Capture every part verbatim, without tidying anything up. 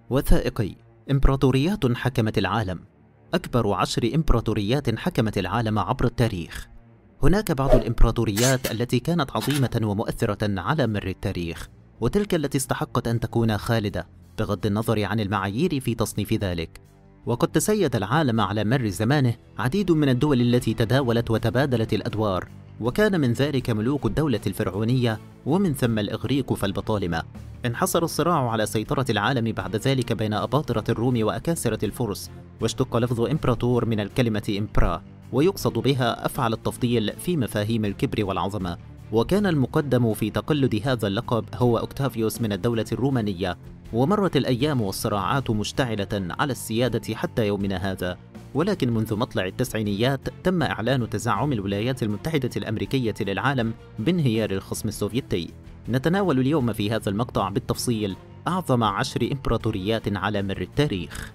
وثائقي: إمبراطوريات حكمت العالم. أكبر عشر إمبراطوريات حكمت العالم عبر التاريخ. هناك بعض الإمبراطوريات التي كانت عظيمة ومؤثرة على مر التاريخ، وتلك التي استحقت أن تكون خالدة بغض النظر عن المعايير في تصنيف ذلك. وقد تسيد العالم على مر زمانه عديد من الدول التي تداولت وتبادلت الأدوار، وكان من ذلك ملوك الدولة الفرعونية، ومن ثم الإغريق فالبطالمة. انحصر الصراع على سيطرة العالم بعد ذلك بين أباطرة الروم وأكاسرة الفرس، واشتق لفظ إمبراطور من الكلمة إمبرا، ويقصد بها أفعل التفضيل في مفاهيم الكبر والعظمة. وكان المقدم في تقلد هذا اللقب هو أوكتافيوس من الدولة الرومانية. ومرت الأيام والصراعات مشتعلة على السيادة حتى يومنا هذا، ولكن منذ مطلع التسعينيات تم إعلان تزعم الولايات المتحدة الأمريكية للعالم بانهيار الخصم السوفيتي. نتناول اليوم في هذا المقطع بالتفصيل أعظم عشر إمبراطوريات على مر التاريخ.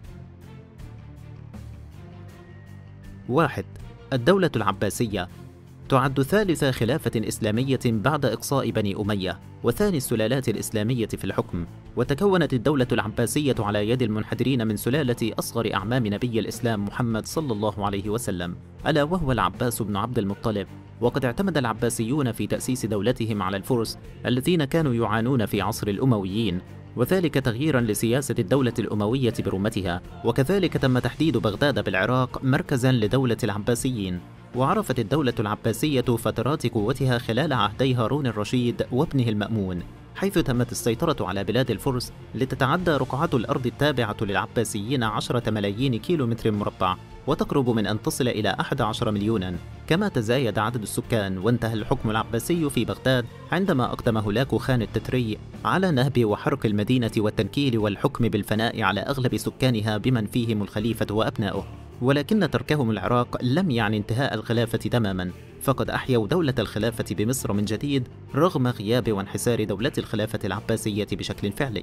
واحد. الدولة العباسية، تعد ثالث خلافة إسلامية بعد إقصاء بني أمية، وثاني السلالات الإسلامية في الحكم. وتكونت الدولة العباسية على يد المنحدرين من سلالة أصغر أعمام نبي الإسلام محمد صلى الله عليه وسلم، ألا وهو العباس بن عبد المطلب. وقد اعتمد العباسيون في تأسيس دولتهم على الفرس الذين كانوا يعانون في عصر الأمويين، وذلك تغييرا لسياسة الدولة الأموية برمتها. وكذلك تم تحديد بغداد بالعراق مركزا لدولة العباسيين. وعرفت الدولة العباسية فترات قوتها خلال عهدي هارون الرشيد وابنه المأمون، حيث تمت السيطرة على بلاد الفرس لتتعدى رقعة الأرض التابعة للعباسيين عشرة ملايين كيلومتر مربع، وتقرب من أن تصل إلى أحد عشر مليونا. كما تزايد عدد السكان، وانتهى الحكم العباسي في بغداد عندما أقدم هولاكو خان التتري على نهب وحرق المدينة والتنكيل والحكم بالفناء على أغلب سكانها بمن فيهم الخليفة وأبناؤه. ولكن تركهم العراق لم يعني انتهاء الخلافة تماما، فقد أحيوا دولة الخلافة بمصر من جديد رغم غياب وانحسار دولة الخلافة العباسية بشكل فعلي.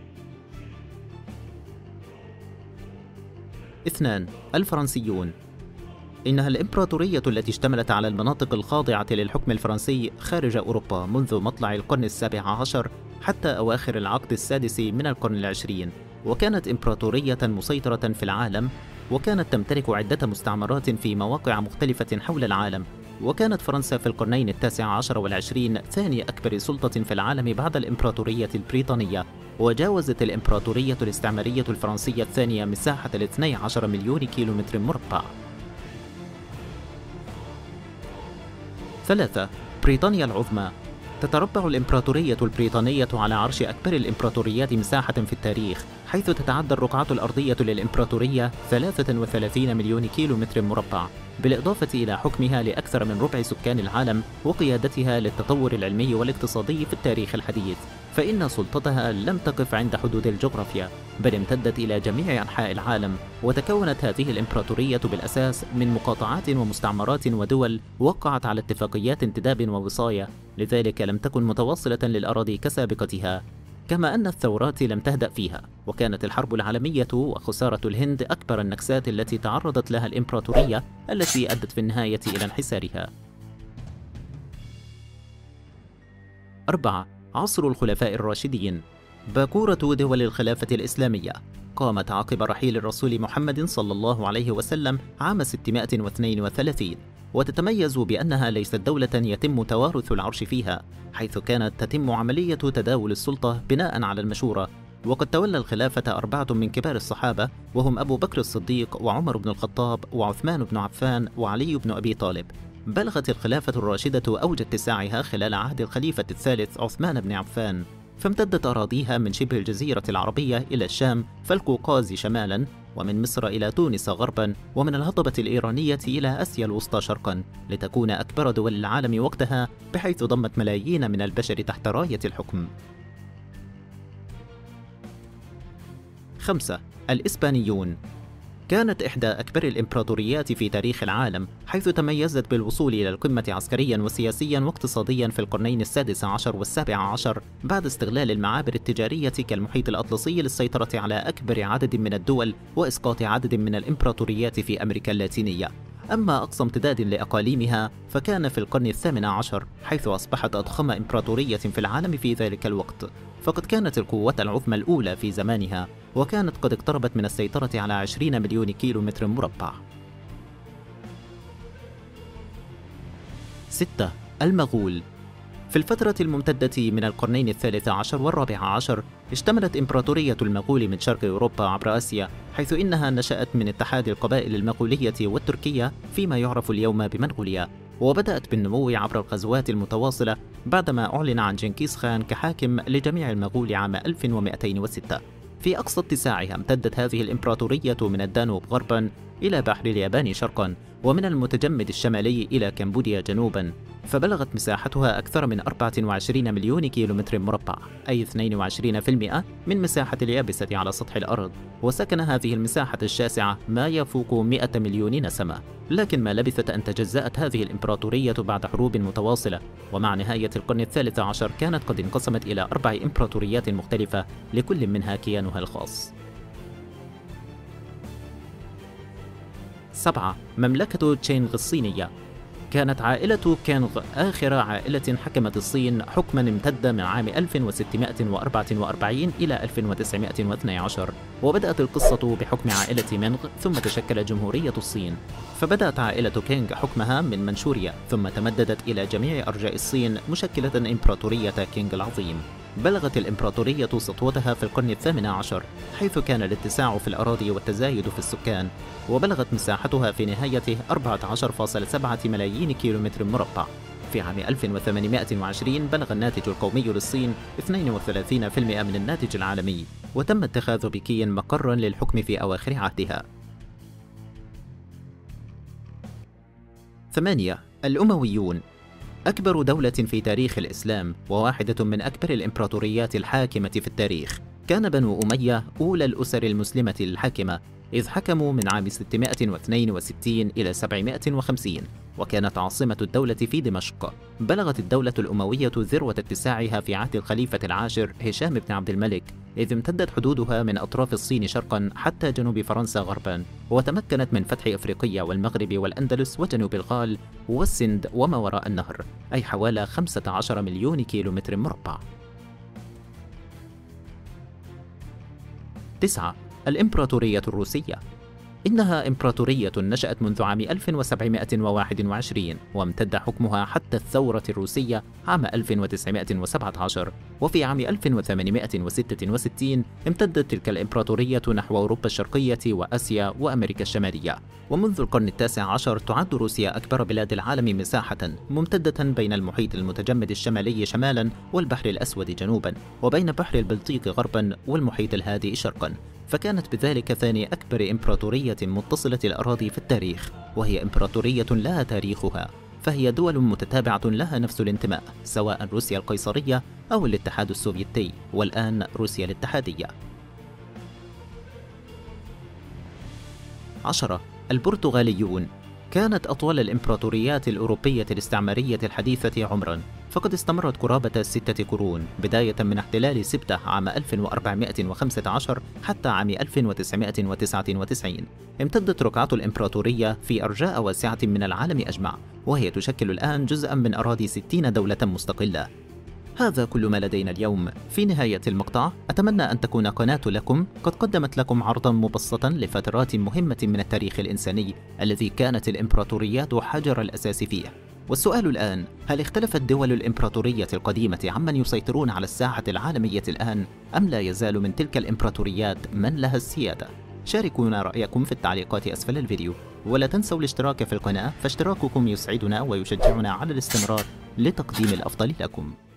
اثنان. الفرنسيون، إنها الإمبراطورية التي اشتملت على المناطق الخاضعة للحكم الفرنسي خارج أوروبا منذ مطلع القرن السابع عشر حتى أواخر العقد السادس من القرن العشرين، وكانت إمبراطورية مسيطرة في العالم، وكانت تمتلك عدة مستعمرات في مواقع مختلفة حول العالم. وكانت فرنسا في القرنين التاسع عشر والعشرين ثاني أكبر سلطة في العالم بعد الإمبراطورية البريطانية، وجاوزت الإمبراطورية الاستعمارية الفرنسية الثانية مساحة الاثني عشر مليون كيلومتر مربع. ثلاثة. بريطانيا العظمى، تتربع الإمبراطورية البريطانية على عرش أكبر الإمبراطوريات مساحة في التاريخ، حيث تتعدى الرقعة الأرضية للإمبراطورية ثلاثة وثلاثين مليون كيلومتر مربع، بالإضافة إلى حكمها لأكثر من ربع سكان العالم وقيادتها للتطور العلمي والاقتصادي في التاريخ الحديث. فإن سلطتها لم تقف عند حدود الجغرافيا، بل امتدت إلى جميع أنحاء العالم. وتكونت هذه الإمبراطورية بالأساس من مقاطعات ومستعمرات ودول وقعت على اتفاقيات انتداب ووصاية، لذلك لم تكن متواصلة للأراضي كسابقتها. كما أن الثورات لم تهدأ فيها، وكانت الحرب العالمية وخسارة الهند أكبر النكسات التي تعرضت لها الإمبراطورية، التي أدت في النهاية إلى انحسارها. أربعة. عصر الخلفاء الراشدين، باكورة دول الخلافة الإسلامية، قامت عقب رحيل الرسول محمد صلى الله عليه وسلم عام ستمائة واثنين وثلاثين، وتتميز بأنها ليست دولة يتم توارث العرش فيها، حيث كانت تتم عملية تداول السلطة بناء على المشورة. وقد تولى الخلافة أربعة من كبار الصحابة، وهم أبو بكر الصديق وعمر بن الخطاب وعثمان بن عفان وعلي بن أبي طالب. بلغت الخلافة الراشدة أوج اتساعها خلال عهد الخليفة الثالث عثمان بن عفان، فامتدت أراضيها من شبه الجزيرة العربية إلى الشام، فالقوقاز شمالا، ومن مصر إلى تونس غربا، ومن الهضبة الإيرانية إلى آسيا الوسطى شرقا، لتكون أكبر دول العالم وقتها، بحيث ضمت ملايين من البشر تحت راية الحكم. خمسة. الإسبانيون، كانت إحدى أكبر الإمبراطوريات في تاريخ العالم، حيث تميزت بالوصول إلى القمة عسكريا وسياسيا واقتصاديا في القرنين السادس عشر والسابع عشر، بعد استغلال المعابر التجارية كالمحيط الأطلسي للسيطرة على أكبر عدد من الدول وإسقاط عدد من الإمبراطوريات في أمريكا اللاتينية. أما أقصى امتداد لأقاليمها فكان في القرن الثامن عشر، حيث أصبحت أضخم إمبراطورية في العالم في ذلك الوقت، فقد كانت القوة العظمى الأولى في زمانها، وكانت قد اقتربت من السيطرة على عشرين مليون كيلومتر مربع. ستة. المغول. في الفترة الممتدة من القرنين الثالث عشر والرابع عشر، اشتملت إمبراطورية المغول من شرق أوروبا عبر آسيا، حيث إنها نشأت من اتحاد القبائل المغولية والتركية فيما يعرف اليوم بمنغوليا، وبدأت بالنمو عبر الغزوات المتواصلة بعدما أعلن عن جنكيز خان كحاكم لجميع المغول عام ألف ومئتين وستة. في أقصى اتساعها امتدت هذه الإمبراطورية من الدانوب غرباً إلى بحر اليابان شرقاً، ومن المتجمد الشمالي إلى كمبوديا جنوباً، فبلغت مساحتها أكثر من أربعة وعشرين مليون كيلومتر مربع، أي اثنين وعشرين بالمئة من مساحة اليابسة على سطح الأرض، وسكن هذه المساحة الشاسعة ما يفوق مئة مليون نسمة. لكن ما لبثت أن تجزأت هذه الإمبراطورية بعد حروب متواصلة، ومع نهاية القرن الثالث عشر كانت قد انقسمت إلى أربع إمبراطوريات مختلفة، لكل منها كيانها الخاص. سبعة. مملكة تشينغ الصينية. كانت عائلة كينغ آخر عائلة حكمت الصين حكما امتد من عام ألف وستمئة وأربعة وأربعين إلى ألف وتسعمئة واثني عشر، وبدأت القصة بحكم عائلة مينغ ثم تشكل جمهورية الصين. فبدأت عائلة كينغ حكمها من منشوريا ثم تمددت إلى جميع أرجاء الصين مشكلة إمبراطورية كينغ العظيم. بلغت الإمبراطورية سطوتها في القرن الثامن عشر، حيث كان الاتساع في الأراضي والتزايد في السكان، وبلغت مساحتها في نهايته أربعة عشر فاصلة سبعة ملايين كيلومتر مربع. في عام ألف وثمانمئة وعشرين بلغ الناتج القومي للصين اثنين وثلاثين بالمئة من الناتج العالمي، وتم اتخاذ بكين مقرا للحكم في أواخر عهدها. ثمانية. الأمويون. أكبر دولة في تاريخ الإسلام وواحدة من أكبر الإمبراطوريات الحاكمة في التاريخ. كان بنو أمية أولى الأسر المسلمة الحاكمة، إذ حكموا من عام ستمئة واثنين وستين إلى سبعمئة وخمسين، وكانت عاصمة الدولة في دمشق. بلغت الدولة الأموية ذروة اتساعها في عهد الخليفة العاشر هشام بن عبد الملك، إذ امتدت حدودها من أطراف الصين شرقا حتى جنوب فرنسا غربا، وتمكنت من فتح أفريقيا والمغرب والأندلس وجنوب الغال والسند وما وراء النهر، أي حوالي خمسة عشر مليون كيلومتر مربع. تسعة. الإمبراطورية الروسية. إنها إمبراطورية نشأت منذ عام ألف وسبعمئة وواحد وعشرين، وامتد حكمها حتى الثورة الروسية عام ألف وتسعمئة وسبعة عشر، وفي عام ألف وثمانمئة وستة وستين امتدت تلك الإمبراطورية نحو أوروبا الشرقية وآسيا وأمريكا الشمالية. ومنذ القرن التاسع عشر تعد روسيا أكبر بلاد العالم مساحة، ممتدة بين المحيط المتجمد الشمالي شمالا والبحر الأسود جنوبا، وبين بحر البلطيق غربا والمحيط الهادئ شرقا، فكانت بذلك ثاني أكبر إمبراطورية متصلة الأراضي في التاريخ، وهي إمبراطورية لها تاريخها، فهي دول متتابعة لها نفس الانتماء، سواء روسيا القيصرية أو الاتحاد السوفيتي، والآن روسيا الاتحادية. عشرة. البرتغاليون. كانت أطول الإمبراطوريات الأوروبية الاستعمارية الحديثة عمراً، فقد استمرت قرابة ستة قرون، بداية من احتلال سبتة عام ألف وأربعمئة وخمسة عشر حتى عام ألف وتسعمئة وتسعة وتسعين. امتدت رقعة الإمبراطورية في أرجاء واسعة من العالم أجمع، وهي تشكل الآن جزءاً من أراضي ستين دولة مستقلة. هذا كل ما لدينا اليوم. في نهاية المقطع أتمنى أن تكون قناة لكم قد قدمت لكم عرضا مبسطا لفترات مهمة من التاريخ الإنساني الذي كانت الإمبراطوريات حجر الأساس فيه. والسؤال الآن: هل اختلفت دول الإمبراطورية القديمة عمن يسيطرون على الساحة العالمية الآن، أم لا يزال من تلك الإمبراطوريات من لها السيادة؟ شاركونا رأيكم في التعليقات أسفل الفيديو، ولا تنسوا الاشتراك في القناة، فاشتراككم يسعدنا ويشجعنا على الاستمرار لتقديم الأفضل لكم.